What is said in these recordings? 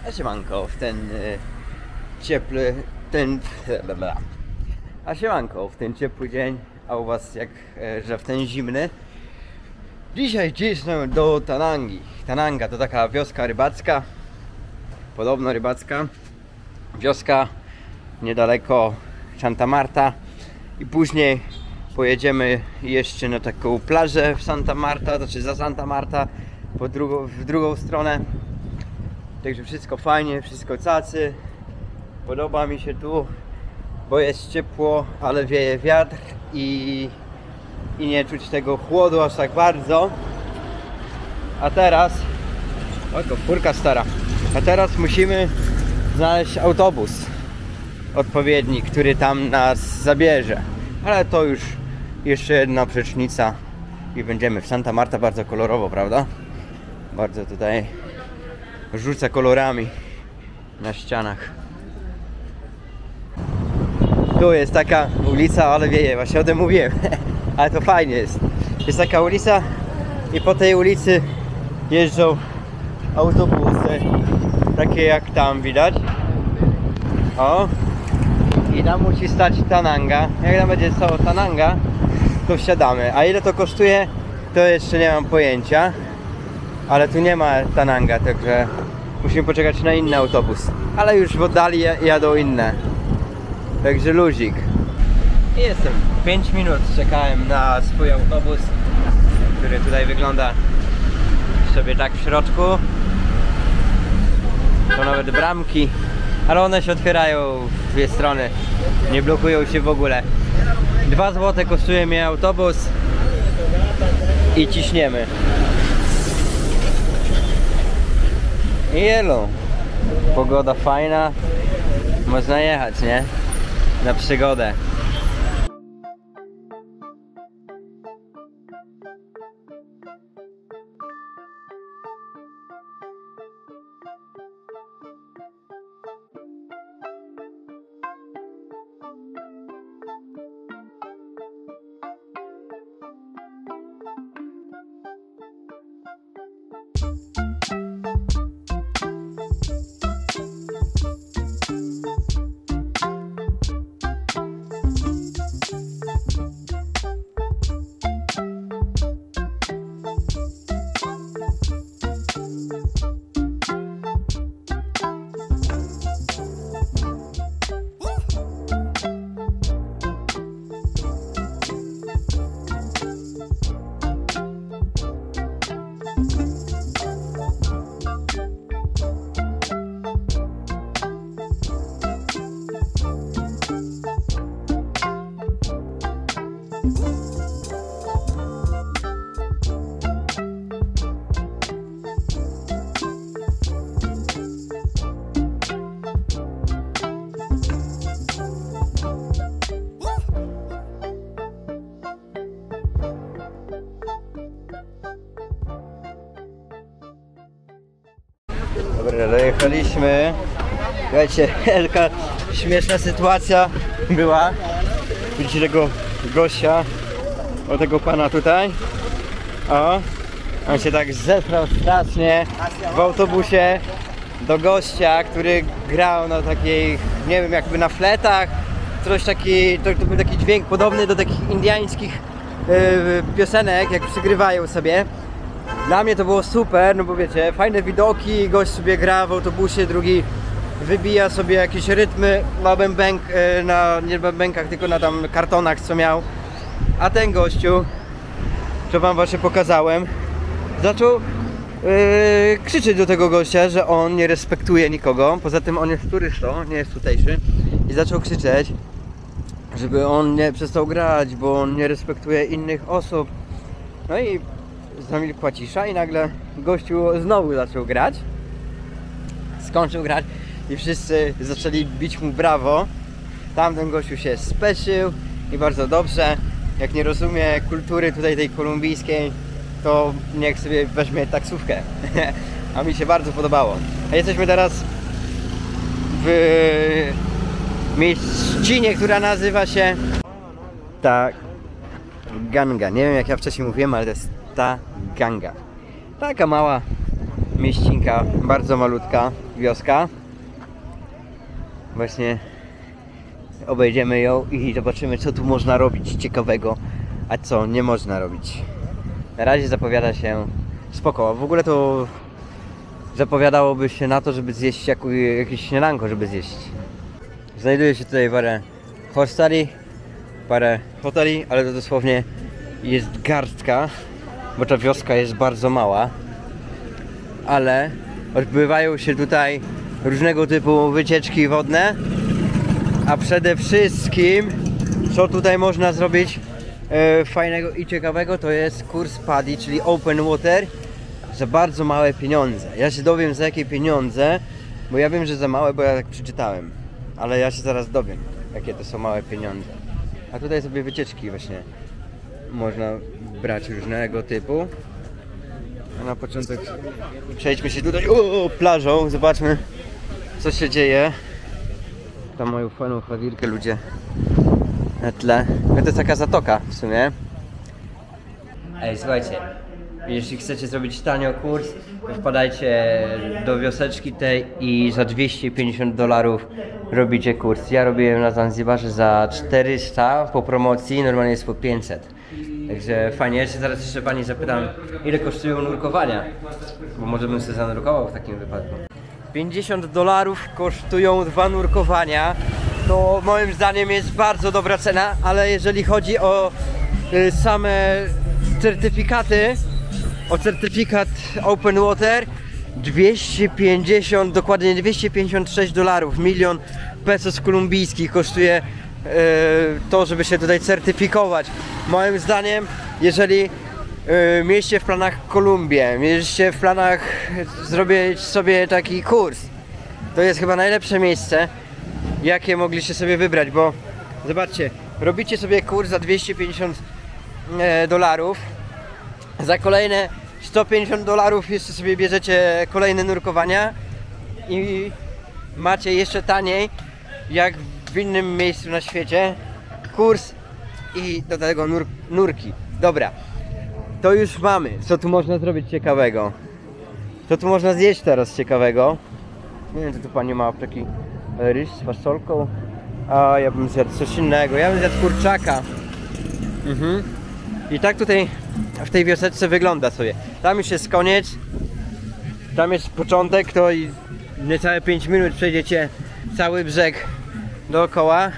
A siemanko, w ten ciepły dzień, a u was jak, że w ten zimny. Dzisiaj cisnę do Tanangi. Tananga to taka wioska rybacka, podobno rybacka. Wioska niedaleko Santa Marta i później pojedziemy jeszcze na taką plażę w Santa Marta, znaczy za Santa Marta, w drugą stronę. Także wszystko fajnie, wszystko cacy. Podoba mi się tu, bo jest ciepło, ale wieje wiatr i nie czuć tego chłodu aż tak bardzo. A teraz, ojko, furka stara. A teraz musimy znaleźć autobus odpowiedni, który tam nas zabierze. Ale to już jeszcze jedna przecznica i będziemy w Santa Marta. Bardzo kolorowo, prawda? Bardzo tutaj rzuca kolorami na ścianach. Tu jest taka ulica, ale wieje, właśnie o tym mówiłem. Ale to fajnie jest. Jest taka ulica i po tej ulicy jeżdżą autobusy, takie jak tam widać. O! I tam musi stać Tananga. Jak tam będzie stało Tananga, to wsiadamy. A ile to kosztuje, to jeszcze nie mam pojęcia. Ale tu nie ma Tananga, także musimy poczekać na inny autobus. Ale już w oddali jadą inne. Także luzik. I jestem. 5 minut czekałem na swój autobus, który tutaj wygląda sobie tak w środku. To nawet bramki, ale one się otwierają w dwie strony. Nie blokują się w ogóle. 2 zł kosztuje mnie autobus i ciśniemy. I jelo. Pogoda fajna. Można jechać, nie? Na przygodę. Dobra, dojechaliśmy. Słuchajcie, taka śmieszna sytuacja była. Widzicie tego gościa, o tego pana tutaj. O, on się tak zesrał strasznie w autobusie do gościa, który grał na takiej, nie wiem, jakby na fletach. Coś taki, to był taki dźwięk podobny do takich indiańskich piosenek, jak przygrywają sobie. Dla mnie to było super, no bo wiecie, fajne widoki, gość sobie gra w autobusie, drugi wybija sobie jakieś rytmy na bębenk, nie bębenkach, tylko na tam kartonach, co miał. A ten gościu, co wam właśnie pokazałem, zaczął krzyczeć do tego gościa, że on nie respektuje nikogo. Poza tym on jest turystą, nie jest tutejszy. I zaczął krzyczeć, żeby on nie przestał grać, bo on nie respektuje innych osób. No i zamilkła cisza i nagle gościu znowu zaczął grać. Skończył grać i wszyscy zaczęli bić mu brawo. Tamten gościu się speszył i bardzo dobrze. Jak nie rozumie kultury tutaj tej kolumbijskiej, to niech sobie weźmie taksówkę. A mi się bardzo podobało. A jesteśmy teraz w mieścinie, która nazywa się Taganga. Nie wiem, jak ja wcześniej mówiłem, ale to jest Taganga. Taka mała mieścinka, bardzo malutka wioska. Właśnie obejdziemy ją i zobaczymy, co tu można robić ciekawego, a co nie można robić. Na razie zapowiada się spoko. W ogóle to zapowiadałoby się na to, żeby zjeść jakieś śniadanko, żeby zjeść. Znajduje się tutaj parę hosteli, parę hoteli, ale to dosłownie jest garstka, bo ta wioska jest bardzo mała. Ale odbywają się tutaj różnego typu wycieczki wodne, a przede wszystkim, co tutaj można zrobić fajnego i ciekawego, to jest kurs PADI, czyli Open Water, za bardzo małe pieniądze. Ja się dowiem, za jakie pieniądze, bo ja wiem, że za małe, bo ja tak przeczytałem, ale ja się zaraz dowiem, jakie to są małe pieniądze. A tutaj sobie wycieczki właśnie można brać różnego typu. A na początek przejdźmy się tutaj plażą, zobaczmy, co się dzieje. Tam mają fajną chawirkę ludzie na tle. To jest taka zatoka w sumie. Ej, słuchajcie, jeśli chcecie zrobić tanio kurs, wpadajcie do wioseczki tej i za $250 robicie kurs. Ja robiłem na Zanzibarze za 400 po promocji, normalnie jest po 500. Także fajnie, ja się zaraz jeszcze pani zapytam, ile kosztują nurkowania, bo może bym sobie zanurkował w takim wypadku. $50 kosztują 2 nurkowania. To moim zdaniem jest bardzo dobra cena, ale jeżeli chodzi o same certyfikaty, o certyfikat Open Water, 250, dokładnie $256, milion pesos kolumbijskich kosztuje to, żeby się tutaj certyfikować. Moim zdaniem, jeżeli mieliście w planach Kolumbię, mieliście w planach zrobić sobie taki kurs, to jest chyba najlepsze miejsce, jakie mogliście sobie wybrać, bo zobaczcie, robicie sobie kurs za $250, za kolejne $150 jeszcze sobie bierzecie kolejne nurkowania i macie jeszcze taniej, jak w innym miejscu na świecie, kurs i do tego nurki. Dobra, to już mamy. Co tu można zrobić ciekawego? Co tu można zjeść teraz ciekawego? Nie wiem, czy tu pani ma taki ryż z fasolką. A ja bym zjadł coś innego. Ja bym zjadł kurczaka. I tak tutaj w tej wioseczce wygląda sobie. Tam już jest koniec. Tam jest początek, to i niecałe 5 minut przejdziecie cały brzeg dookoła.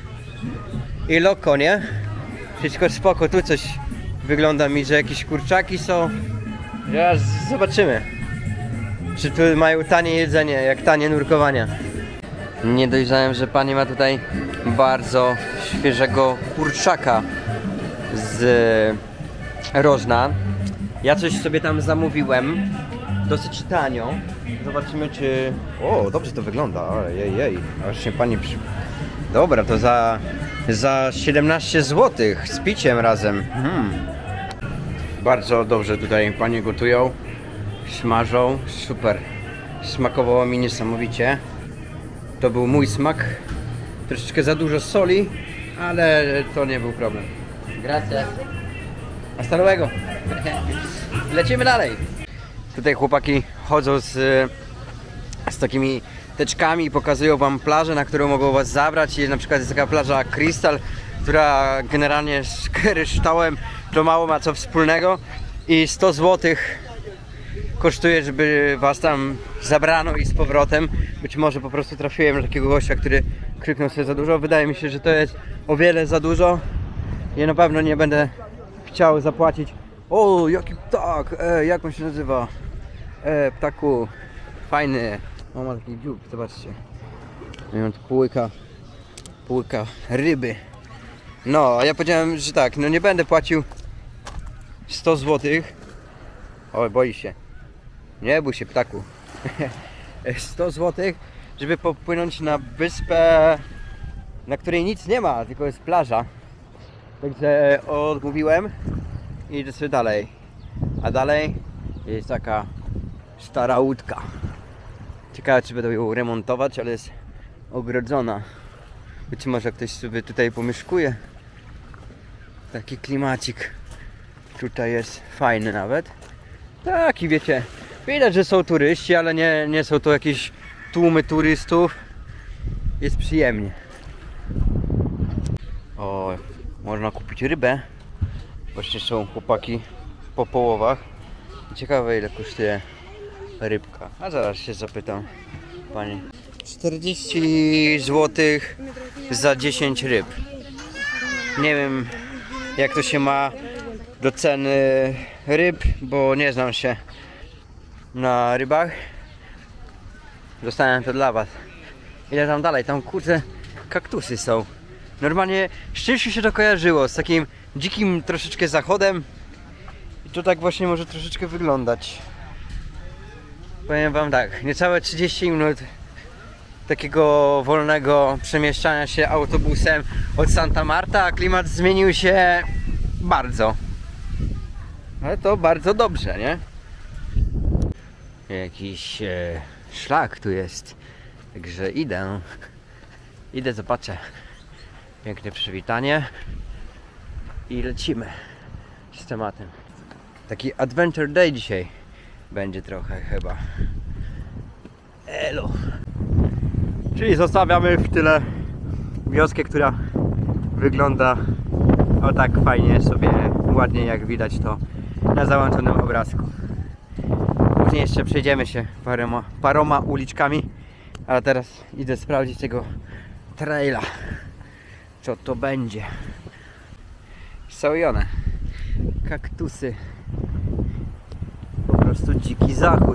I loko, nie? Wszystko spoko, tu coś wygląda mi, że jakieś kurczaki są. Zaraz zobaczymy, czy tu mają tanie jedzenie, jak tanie nurkowania. Nie dojrzałem, że pani ma tutaj bardzo świeżego kurczaka z Rożna. Ja coś sobie tam zamówiłem, dosyć tanio. Zobaczymy, czy... O, dobrze to wygląda, jej, aż się pani Dobra, to za 17 zł z piciem razem. Bardzo dobrze tutaj panie gotują, smażą, super. Smakowało mi niesamowicie. To był mój smak. Troszeczkę za dużo soli, ale to nie był problem. Gracias. Hasta luego. Lecimy dalej. Tutaj chłopaki chodzą z takimi teczkami i pokazują wam plażę, na którą mogą was zabrać. I na przykład jest taka plaża Crystal, która generalnie z kryształem to mało ma co wspólnego i 100 zł kosztuje, żeby was tam zabrano i z powrotem. Być może po prostu trafiłem na takiego gościa, który krzyknął sobie za dużo. Wydaje mi się, że to jest o wiele za dużo. Ja na pewno nie będę chciał zapłacić. O, jaki ptak! Jak on się nazywa? Ptaku. Fajny. O, ma taki dziób, zobaczcie. Mam tu półka ryby. No, a ja powiedziałem, że tak, no nie będę płacił 100 zł. O, boi się. Nie bój się, ptaku. 100 zł, żeby popłynąć na wyspę, na której nic nie ma, tylko jest plaża. Także odmówiłem i idę sobie dalej. A dalej jest taka stara łódka. Ciekawe, czy będą ją remontować, ale jest ogrodzona. Być może ktoś sobie tutaj pomieszkuje. Taki klimacik tutaj jest fajny nawet. Taki, wiecie, Widać, że są turyści, ale nie są to jakieś tłumy turystów. Jest przyjemnie. O, można kupić rybę. Właśnie są chłopaki po połowach. Ciekawe, ile kosztuje rybka. A zaraz się zapytam pani. 40 zł za 10 ryb. Nie wiem, jak to się ma do ceny ryb, bo nie znam się na rybach. Zostawiam to dla was. Ile tam dalej? Tam kurczę kaktusy są. Normalnie z czymś się to kojarzyło, z takim dzikim troszeczkę zachodem. I to tak właśnie może troszeczkę wyglądać. Powiem wam tak, niecałe 30 minut takiego wolnego przemieszczania się autobusem od Santa Marta, a klimat zmienił się bardzo. Ale to bardzo dobrze, nie? Jakiś szlak tu jest. Także idę, zobaczę. Piękne przywitanie i lecimy z tematem. Taki adventure day dzisiaj będzie trochę chyba. Elo. Czyli zostawiamy w tyle wioskę, która wygląda o tak fajnie sobie, ładnie jak widać to na załączonym obrazku. Później jeszcze przejdziemy się paroma uliczkami, ale teraz idę sprawdzić tego traila, co to będzie. Są i one, kaktusy, po prostu dziki zachód.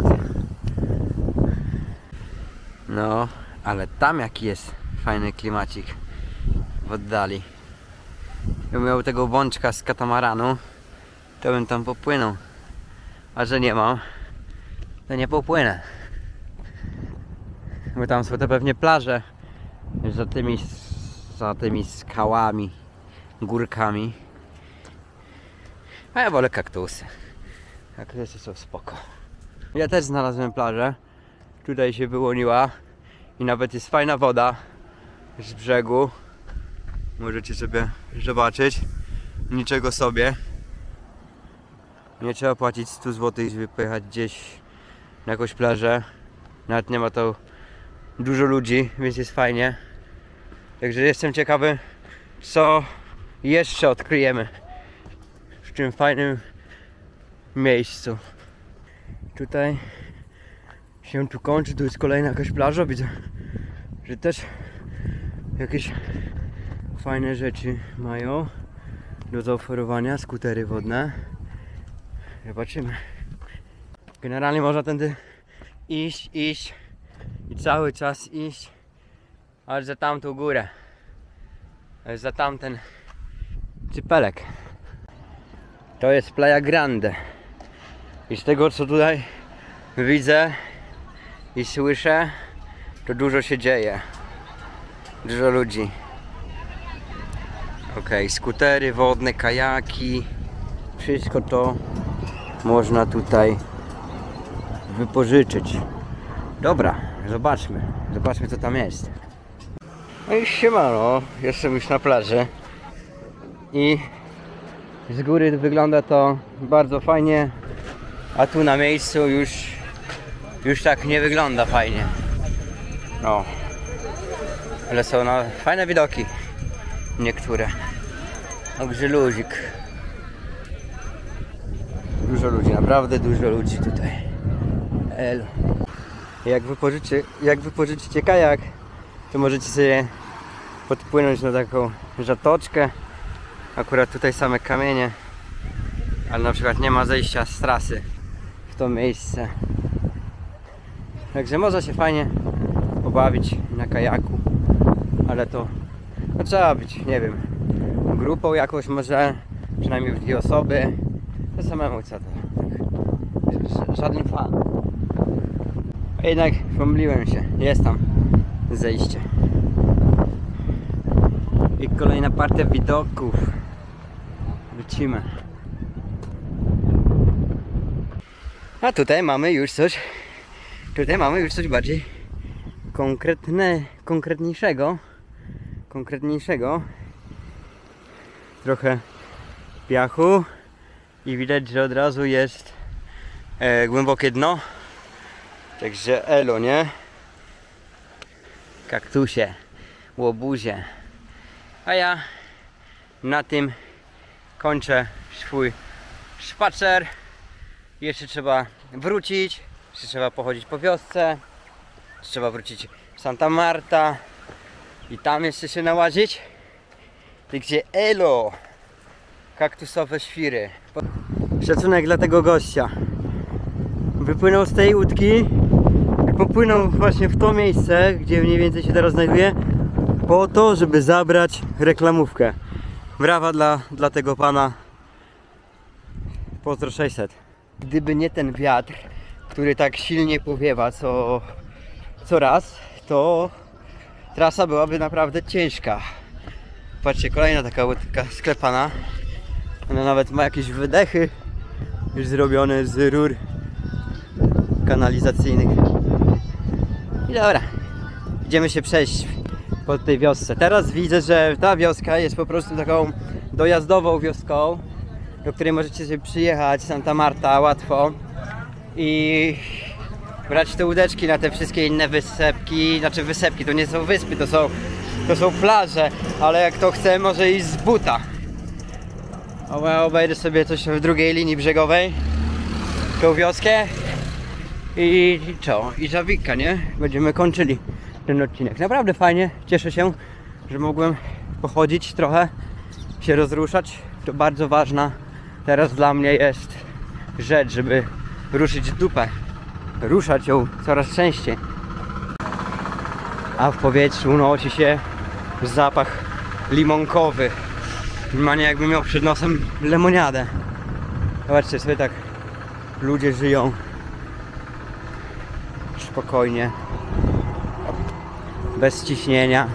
No, ale tam jaki jest fajny klimacik w oddali. Gdybym miał tego bączka z katamaranu, to bym tam popłynął, a że nie mam, to nie popłynę. Bo tam są to pewnie plaże za tymi skałami, górkami. A ja wolę kaktusy. Kaktusy są spoko. Ja też znalazłem plażę. Tutaj się wyłoniła i nawet jest fajna woda z brzegu. Możecie sobie zobaczyć. Niczego sobie. Nie trzeba płacić 100 zł, żeby pojechać gdzieś na jakąś plażę. Nawet nie ma to dużo ludzi, więc jest fajnie. Także jestem ciekawy, co jeszcze odkryjemy w tym fajnym miejscu. Tutaj się tu kończy, tu jest kolejna jakaś plaża. Widzę, że też jakieś fajne rzeczy mają do zaoferowania, skutery wodne. Zobaczymy. Generalnie można tędy iść i cały czas iść aż za tamtą górę, aż za tamten cypelek. To jest Playa Grande i z tego, co tutaj widzę i słyszę, to dużo się dzieje, dużo ludzi. Okej, skutery wodne, kajaki, wszystko to można tutaj wypożyczyć. Dobra, zobaczmy co tam jest. No i siemano, jestem już na plaży i z góry wygląda to bardzo fajnie, a tu na miejscu już tak nie wygląda fajnie. No, ale są fajne widoki niektóre. Także luzik. Dużo ludzi, naprawdę dużo ludzi tutaj. Elo. Jak wypożyczycie kajak, to możecie sobie podpłynąć na taką zatoczkę. Akurat tutaj same kamienie, ale na przykład nie ma zejścia z trasy w to miejsce. Także można się fajnie pobawić na kajaku, ale to trzeba być, nie wiem, grupą jakąś może, przynajmniej 2 osoby. To samemu co to? Żaden fan. A jednak pomyliłem się. Jest tam zejście. I kolejna partia widoków. Lecimy. A tutaj mamy już coś. Tutaj mamy już coś bardziej konkretniejszego. Trochę piachu. I widać, że od razu jest głębokie dno. Także elo, nie? Kaktusie, łobuzie. A ja na tym kończę swój spacer. Jeszcze trzeba wrócić, jeszcze trzeba pochodzić po wiosce, jeszcze trzeba wrócić w Santa Marta i tam jeszcze się nałazić. Gdzie elo, kaktusowe świry. Szacunek dla tego gościa. Wypłynął z tej łódki i popłynął właśnie w to miejsce, gdzie mniej więcej się teraz znajduje, po to, żeby zabrać reklamówkę. Brawa dla tego pana. Pozdro 600. Gdyby nie ten wiatr, który tak silnie powiewa co raz, to trasa byłaby naprawdę ciężka. Patrzcie, kolejna taka łódka sklepana. Ona nawet ma jakieś wydechy już zrobione z rur kanalizacyjnych. I dobra, idziemy się przejść po tej wiosce. Teraz widzę, że ta wioska jest po prostu taką dojazdową wioską, do której możecie sobie przyjechać, Santa Marta, łatwo i brać te łódeczki na te wszystkie inne wysepki. Znaczy wysepki, to nie są wyspy, to są plaże, ale jak to chce, może iść z buta. Obejdę sobie coś w drugiej linii brzegowej, tą wioskę i co? I zawika, nie? Będziemy kończyli ten odcinek. Naprawdę fajnie, cieszę się, że mogłem pochodzić trochę, się rozruszać. To bardzo ważna teraz dla mnie jest rzecz, żeby ruszyć dupę, ruszać ją coraz częściej. A w powietrzu unosi się zapach limonkowy. Normalnie jakby miał przed nosem lemoniadę. Zobaczcie sobie, tak ludzie żyją spokojnie, bez ciśnienia.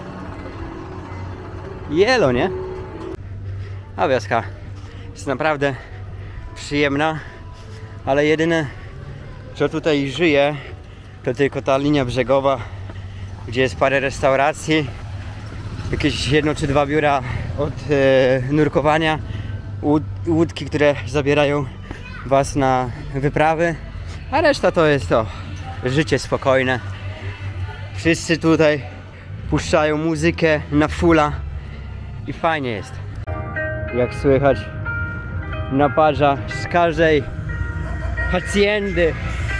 Jelo, nie? A wioska jest naprawdę przyjemna, ale jedyne co tutaj żyje to tylko ta linia brzegowa, gdzie jest parę restauracji, jakieś 1 czy 2 biura od nurkowania, łódki, które zabierają was na wyprawy, a reszta to jest to życie spokojne. Wszyscy tutaj puszczają muzykę na fulla i fajnie jest. Jak słychać, naparza z każdej haciendy.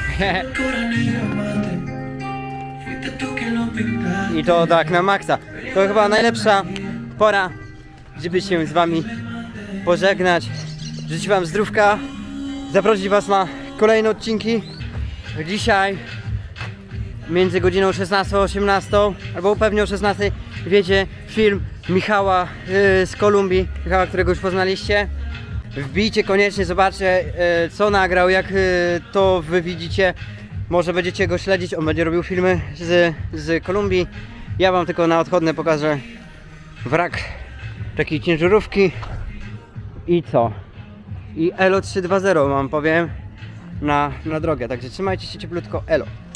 I to tak na maksa. To chyba najlepsza pora, żeby się z wami pożegnać. Życzę wam zdrówka, zaprosić was na kolejne odcinki. Dzisiaj między godziną 16 a 18, albo pewnie o 16 wiecie film Michała z Kolumbii, Michała, którego już poznaliście. Wbijcie koniecznie, zobaczcie co nagrał, jak to wy widzicie. Może będziecie go śledzić, on będzie robił filmy z Kolumbii. Ja wam tylko na odchodne pokażę wrak takiej ciężarówki. I co? I Elo 320 wam powiem na drogę, także trzymajcie się cieplutko, Elo.